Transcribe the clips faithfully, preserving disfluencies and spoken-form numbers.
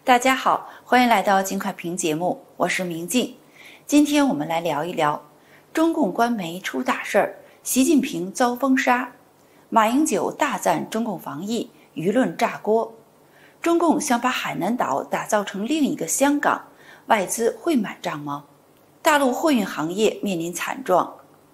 大家好，欢迎来到金快评节目，我是明镜。今天我们来聊一聊中共官媒出大事儿，习近平遭封杀，马英九大赞中共防疫，舆论炸锅。中共想把海南岛打造成另一个香港，外资会买账吗？大陆货运行业面临惨状。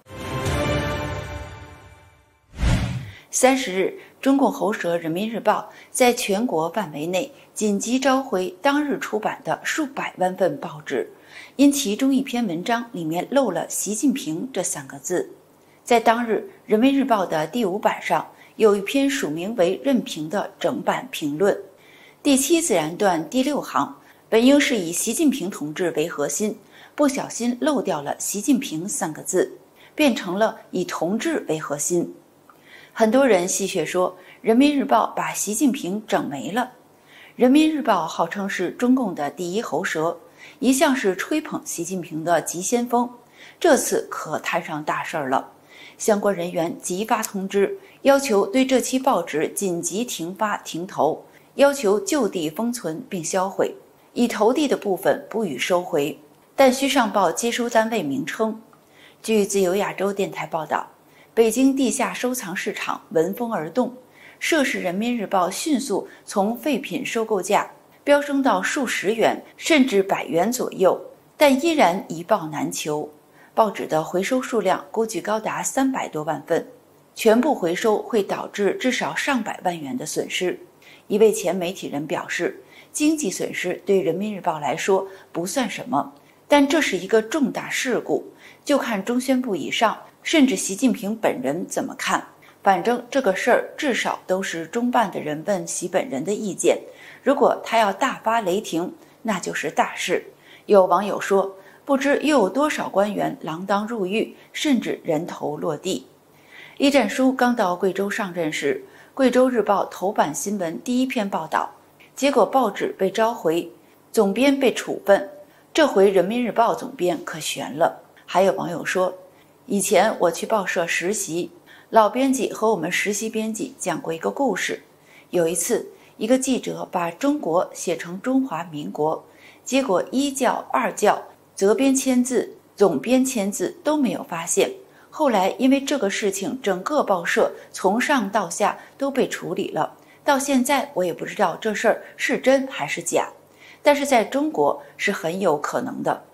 三十日，中共喉舌《人民日报》在全国范围内紧急召回当日出版的数百万份报纸，因其中一篇文章里面漏了“习近平”这三个字。在当日，《人民日报》的第五版上有一篇署名为任平的整版评论，第七自然段第六行本应是以习近平同志为核心，不小心漏掉了“习近平”三个字，变成了以同志为核心。很多人戏谑说，《人民日报》把习近平整没了。《人民日报》号称是中共的第一喉舌，一向是吹捧习近平的急先锋，这次可摊上大事儿了。相关人员急发通知，要求对这期报纸紧急停发停投，要求就地封存并销毁，已投递的部分不予收回，但需上报接收单位名称。据自由亚洲电台报道，北京地下收藏市场闻风而动，涉事人民日报迅速从废品收购价飙升到数十元甚至百元左右，但依然一报难求。报纸的回收数量估计高达三百多万份，全部回收会导致至少上百万元的损失。一位前媒体人表示，经济损失对人民日报来说不算什么，但这是一个重大事故，就看中宣部以上甚至习近平本人怎么看。反正这个事儿至少都是中办的人问习本人的意见，如果他要大发雷霆，那就是大事。有网友说，不知又有多少官员锒铛入狱，甚至人头落地。栗战书刚到贵州上任时，贵州日报头版新闻第一篇报道，结果报纸被召回，总编被处分。这回人民日报总编可悬了。还有网友说，以前我去报社实习，老编辑和我们实习编辑讲过一个故事。有一次，一个记者把中国写成中华民国，结果一校、二校、责编签字、总编签字都没有发现。后来因为这个事情，整个报社从上到下都被处理了。到现在我也不知道这事儿是真还是假，但是在中国是很有可能的。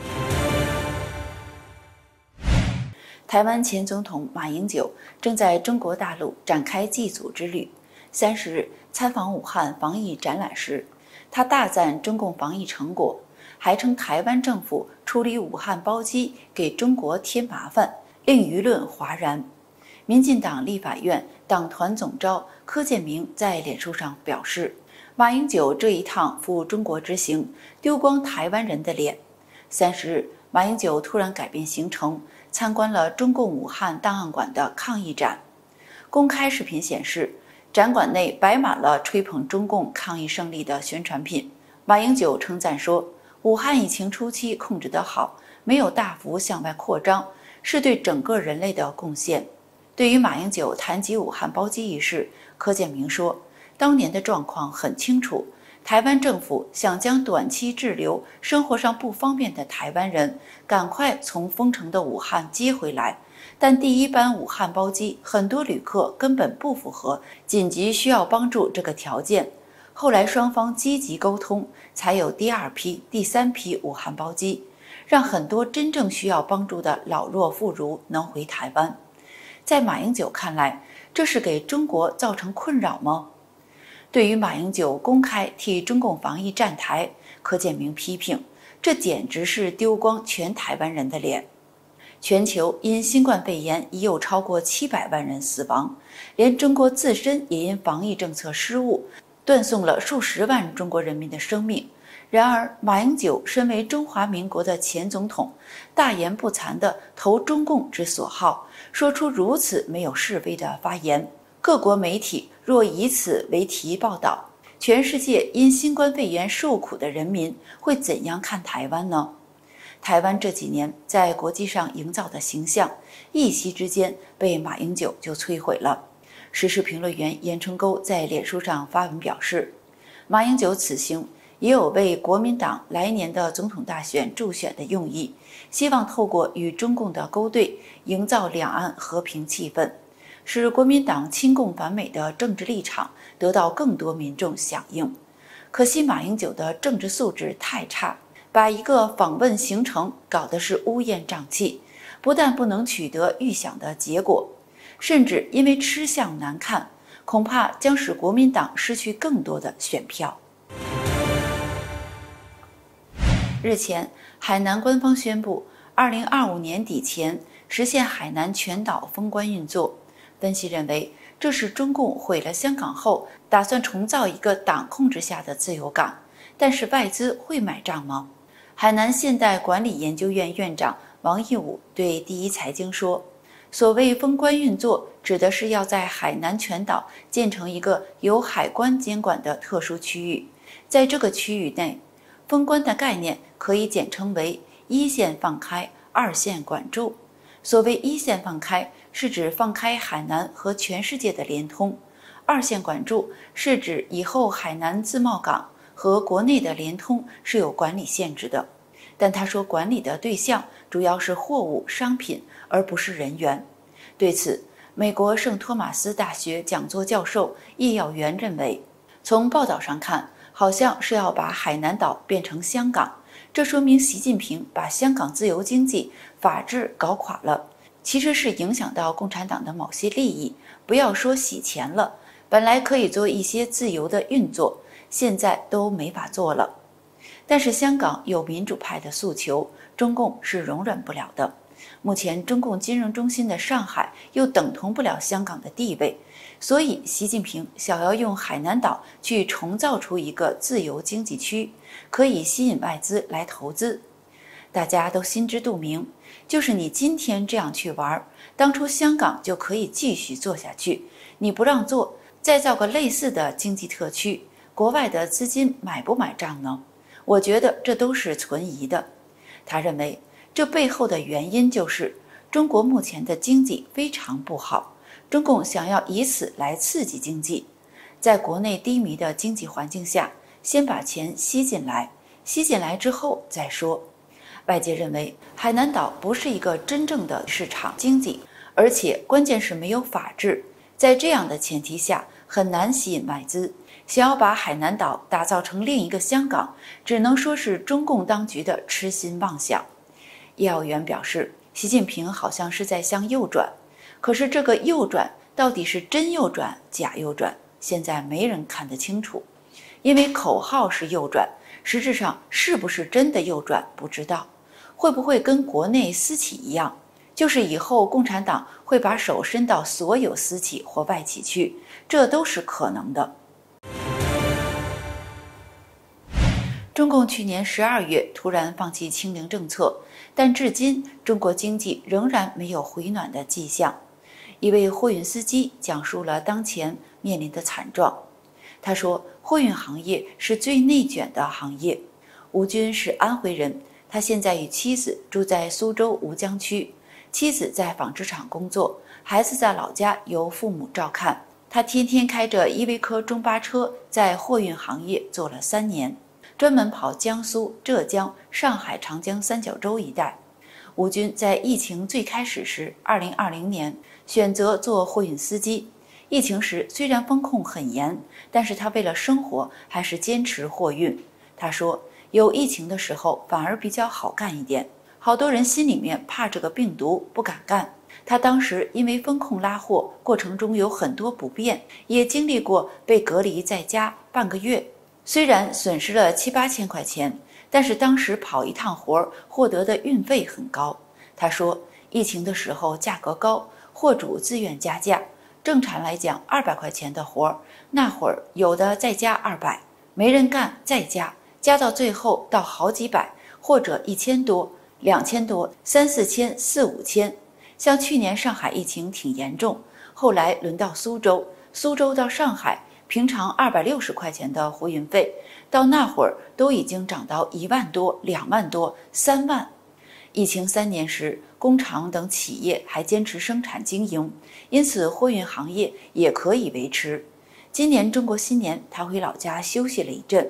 台湾前总统马英九正在中国大陆展开祭祖之旅。三十日参访武汉防疫展览时，他大赞中共防疫成果，还称台湾政府处理武汉包机给中国添麻烦，令舆论哗然。民进党立法院党团总召柯建铭在脸书上表示，马英九这一趟赴中国之行丢光台湾人的脸。三十日，马英九突然改变行程，参观了中共武汉档案馆的抗疫展。公开视频显示，展馆内摆满了吹捧中共抗疫胜利的宣传品。马英九称赞说，武汉疫情初期控制得好，没有大幅向外扩张，是对整个人类的贡献。对于马英九谈及武汉包机一事，柯建铭说，当年的状况很清楚，台湾政府想将短期滞留、生活上不方便的台湾人赶快从封城的武汉接回来，但第一班武汉包机很多旅客根本不符合紧急需要帮助这个条件。后来双方积极沟通，才有第二批、第三批武汉包机，让很多真正需要帮助的老弱妇孺能回台湾。在马英九看来，这是给中国造成困扰吗？对于马英九公开替中共防疫站台，柯建铭批评，这简直是丢光全台湾人的脸。全球因新冠肺炎已有超过七百万人死亡，连中国自身也因防疫政策失误，断送了数十万中国人民的生命。然而，马英九身为中华民国的前总统，大言不惭地投中共之所好，说出如此没有是非的发言。各国媒体若以此为题报道，全世界因新冠肺炎受苦的人民会怎样看台湾呢？台湾这几年在国际上营造的形象，一夕之间被马英九就摧毁了。时事评论员严春沟在脸书上发文表示，马英九此行也有为国民党来年的总统大选助选的用意，希望透过与中共的勾兑，营造两岸和平气氛，使国民党亲共反美的政治立场得到更多民众响应。可惜马英九的政治素质太差，把一个访问行程搞得是乌烟瘴气，不但不能取得预想的结果，甚至因为吃相难看，恐怕将使国民党失去更多的选票。日前，海南官方宣布，二零二五年底前实现海南全岛封关运作。分析认为，这是中共毁了香港后，打算重造一个党控制下的自由港。但是外资会买账吗？海南现代管理研究院院长王义武对第一财经说，所谓封关运作，指的是要在海南全岛建成一个由海关监管的特殊区域。在这个区域内，封关的概念可以简称为一线放开，二线管住。所谓一线放开，是指放开海南和全世界的联通；二线管住是指以后海南自贸港和国内的联通是有管理限制的。但他说，管理的对象主要是货物、商品，而不是人员。对此，美国圣托马斯大学讲座教授叶耀元认为，从报道上看，好像是要把海南岛变成香港，这说明习近平把香港自由经济、法治搞垮了，其实是影响到共产党的某些利益。不要说洗钱了，本来可以做一些自由的运作，现在都没法做了。但是香港有民主派的诉求，中共是容忍不了的。目前中共金融中心的上海又等同不了香港的地位，所以习近平想要用海南岛去重造出一个自由经济区，可以吸引外资来投资。大家都心知肚明，就是你今天这样去玩，当初香港就可以继续做下去，你不让做，再造个类似的经济特区，国外的资金买不买账呢？我觉得这都是存疑的。他认为这背后的原因就是中国目前的经济非常不好，中共想要以此来刺激经济，在国内低迷的经济环境下，先把钱吸进来，吸进来之后再说。外界认为海南岛不是一个真正的市场经济，而且关键是没有法治，在这样的前提下很难吸引外资。想要把海南岛打造成另一个香港，只能说是中共当局的痴心妄想。叶耀元表示，习近平好像是在向右转，可是这个右转到底是真右转假右转，现在没人看得清楚。因为口号是右转，实质上是不是真的右转不知道。会不会跟国内私企一样，就是以后共产党会把手伸到所有私企或外企去，这都是可能的。中共去年十二月突然放弃清零政策，但至今中国经济仍然没有回暖的迹象。一位货运司机讲述了当前面临的惨状。他说，货运行业是最内卷的行业。吴军是安徽人，他现在与妻子住在苏州吴江区，妻子在纺织厂工作，孩子在老家由父母照看。他天天开着依维柯中巴车，在货运行业做了三年。专门跑江苏、浙江、上海、长江三角洲一带。吴军在疫情最开始时，二零二零年选择做货运司机。疫情时虽然风控很严，但是他为了生活还是坚持货运。他说，有疫情的时候反而比较好干一点，好多人心里面怕这个病毒不敢干。他当时因为风控拉货过程中有很多不便，也经历过被隔离在家半个月。虽然损失了七八千块钱，但是当时跑一趟活获得的运费很高。他说，疫情的时候价格高，货主自愿加价，正常来讲二百块钱的活，那会儿有的再加二百，没人干再加，加到最后到好几百，或者一千多、两千多、三四千、四五千。像去年上海疫情挺严重，后来轮到苏州，苏州到上海。平常二百六十块钱的货运费，到那会儿都已经涨到一万多、两万多、三万。疫情三年时，工厂等企业还坚持生产经营，因此货运行业也可以维持。今年中国新年，他回老家休息了一阵，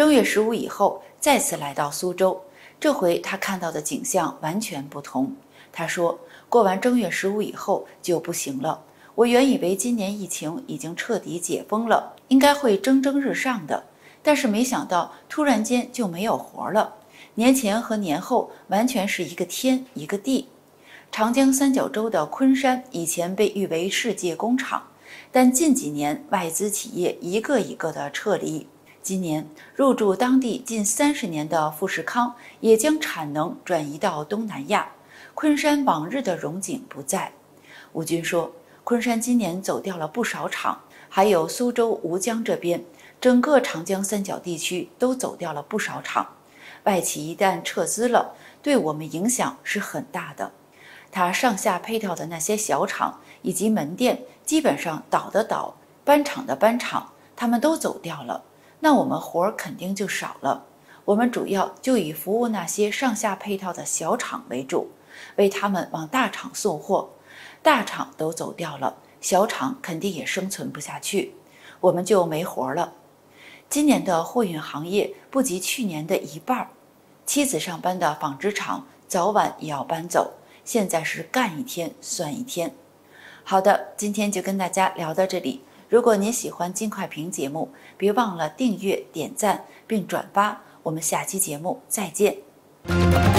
正月十五以后，再次来到苏州，这回他看到的景象完全不同。他说，过完正月十五以后就不行了。我原以为今年疫情已经彻底解封了，应该会蒸蒸日上的，但是没想到突然间就没有活了。年前和年后完全是一个天一个地。长江三角洲的昆山以前被誉为世界工厂，但近几年外资企业一个一个的撤离。今年入驻当地近三十年的富士康也将产能转移到东南亚，昆山往日的荣景不在。吴军说，昆山今年走掉了不少厂，还有苏州、吴江这边，整个长江三角地区都走掉了不少厂。外企一旦撤资了，对我们影响是很大的。他上下配套的那些小厂以及门店，基本上倒的倒，搬厂的搬厂，他们都走掉了。那我们活儿肯定就少了。我们主要就以服务那些上下配套的小厂为主，为他们往大厂送货。大厂都走掉了，小厂肯定也生存不下去，我们就没活了。今年的货运行业不及去年的一半，妻子上班的纺织厂早晚也要搬走，现在是干一天算一天。好的，今天就跟大家聊到这里。如果您喜欢金快评节目，别忘了订阅、点赞并转发。我们下期节目再见。